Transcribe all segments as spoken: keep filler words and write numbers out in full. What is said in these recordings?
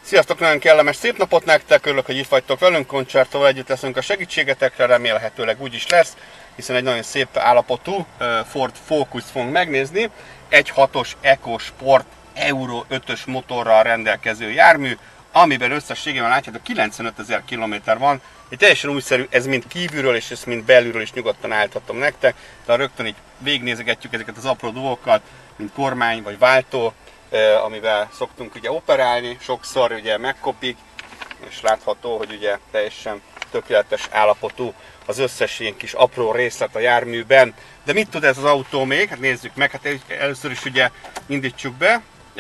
Sziasztok, nagyon kellemes szép napot nektek, örülök, hogy itt vagytok velünk, Koncertóval együtt leszünk a segítségetekre, remélhetőleg úgy is lesz, hiszen egy nagyon szép állapotú Ford Focus fogunk megnézni, egy hatos EcoSport Euro ötös motorral rendelkező jármű, amiben összességében látjátok kilencvenöt ezer kilométer van, egy teljesen újszerű, ez mind kívülről és ezt mind belülről is nyugodtan állíthatom nektek, de rögtön így végignézegetjük ezeket az apró dolgokat, mint kormány vagy váltó, amivel szoktunk ugye operálni, sokszor ugye megkopik, és látható, hogy ugye teljesen tökéletes állapotú az összes ilyen kis apró részlet a járműben. De mit tud ez az autó még? Hát nézzük meg, hát először is ugye indítsuk be,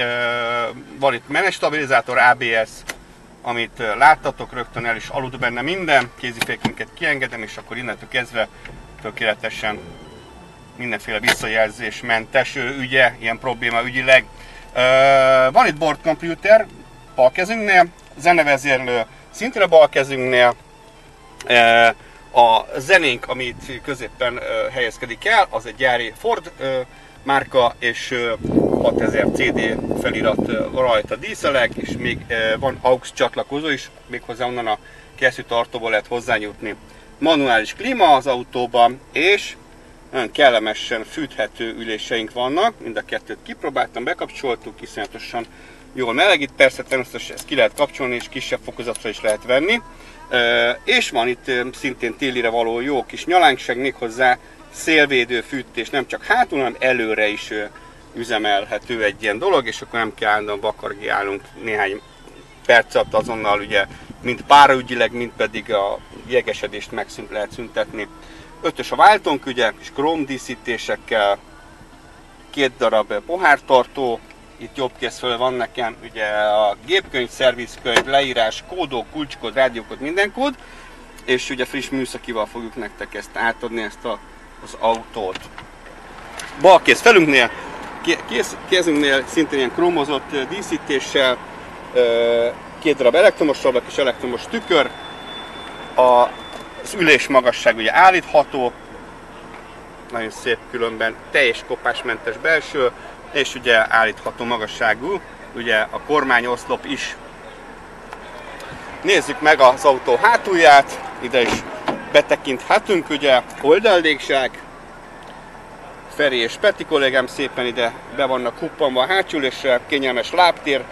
van itt menetstabilizátor, á bé es, amit láttatok, rögtön el is aludt benne minden, kézifékünket kiengedem, és akkor innentől kezdve tökéletesen mindenféle visszajelzésmentes ügye, ilyen probléma ügyileg. Uh, van itt board computer bal kezünknél, zenevezérlő szintén a bal kezünknél, uh, a zenénk, amit középen uh, helyezkedik el, az egy gyári Ford uh, márka, és uh, hatezer cé dé felirat uh, rajta díszelek, és még uh, van aux csatlakozó is, méghozzá onnan a kesztyűtartóból lehet hozzányújtni. Manuális klíma az autóban, és nagyon kellemesen fűthető üléseink vannak, mind a kettőt kipróbáltam, bekapcsoltuk, iszonyatosan jól melegít, persze természetesen ezt ki lehet kapcsolni, és kisebb fokozatra is lehet venni. És van itt szintén télire való jó kis nyalánkság, méghozzá szélvédő fűtés, nem csak hátul, hanem előre is üzemelhető egy ilyen dolog, és akkor nem kell állandóan vakargiálnunk néhány perc alatt azonnal, ugye, mind páraügyileg, mind pedig a jegesedést megszűnt lehet szüntetni. Ötös a váltónk, ugye, és krómdíszítésekkel, két darab pohártartó, itt jobb kéz föl van nekem, ugye a gépkönyv, szervizkönyv, leírás, kódok, kulcskód, rádiókód, minden kód, és ugye friss műszakival fogjuk nektek ezt átadni, ezt a, az autót. Bal kéz felünknél, kéz, kézünknél szintén ilyen krómozott díszítéssel, két darab elektromos sablak és elektromos tükör, a Az ülés magasság ugye állítható, nagyon szép különben, teljes kopásmentes belső, és ugye állítható magasságú, ugye a kormányoszlop is. Nézzük meg az autó hátulját, ide is betekinthetünk, ugye oldallégzsák, Feri és Peti kollégám szépen ide be vannak huppanva a hátsülésre, kényelmes lábtér,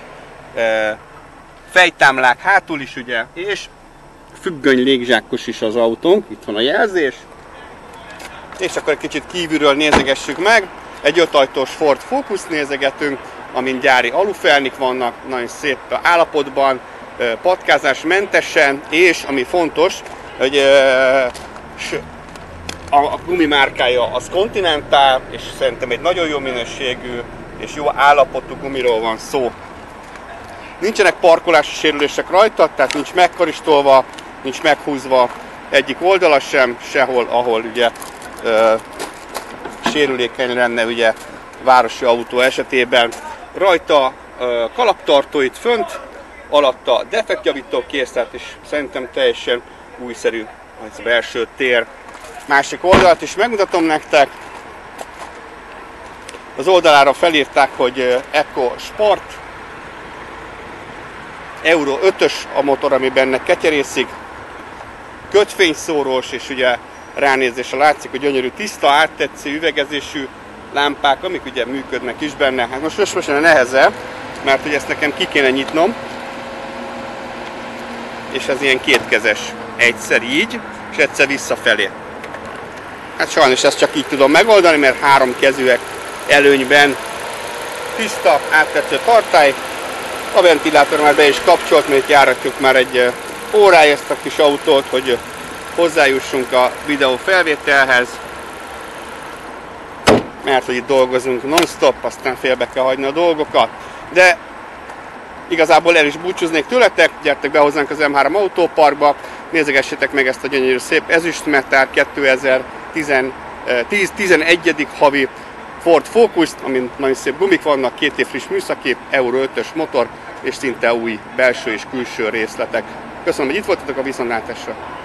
fejtámlák hátul is ugye, és függöny légzsákos is az autónk, itt van a jelzés. És akkor egy kicsit kívülről nézegessük meg. Egy ötajtós Ford Focus nézegetünk, amin gyári alufelnik vannak, nagyon szép állapotban, patkázásmentesen, és ami fontos, hogy a gumimárkája az Continental, és szerintem egy nagyon jó minőségű és jó állapotú gumiról van szó. Nincsenek parkolási sérülések rajta, tehát nincs megkaristolva, nincs meghúzva egyik oldala sem, sehol, ahol ugye ö, sérülékeny lenne ugye városi autó esetében. Rajta ö, kalaptartó itt fönt, alatta defektjavító készlet, és szerintem teljesen újszerű az belső tér. Másik oldalt is megmutatom nektek. Az oldalára felírták, hogy EcoSport Euro ötös a motor, ami benne ketyerészik, kötfényszórós, és ugye ránézésre látszik, hogy gyönyörű, tiszta, áttetsző, üvegezésű lámpák, amik ugye működnek is benne. Hát most most most nehezebb, mert ugye ezt nekem ki kéne nyitnom, és ez ilyen kétkezes, egyszer így, és egyszer visszafelé. Hát sajnos ezt csak így tudom megoldani, mert három kezűek előnyben. Tiszta, áttetsző tartály. A ventilátor már be is kapcsolt, mert járatjuk már egy órája ezt a kis autót, hogy hozzájussunk a videó felvételhez. Mert hogy itt dolgozunk non-stop, aztán félbe kell hagyni a dolgokat. De igazából el is búcsúznék tőletek, gyertek be hozzánk az em három autóparkba, nézegessétek meg ezt a gyönyörű szép ezüstmetál kétezer-tizenegyedik havi Ford Focus-t, amin nagyon szép gumik vannak, két év friss műszaki, Euro ötös motor, és szinte új belső és külső részletek. Köszönöm, hogy itt voltatok, a viszontlátásra!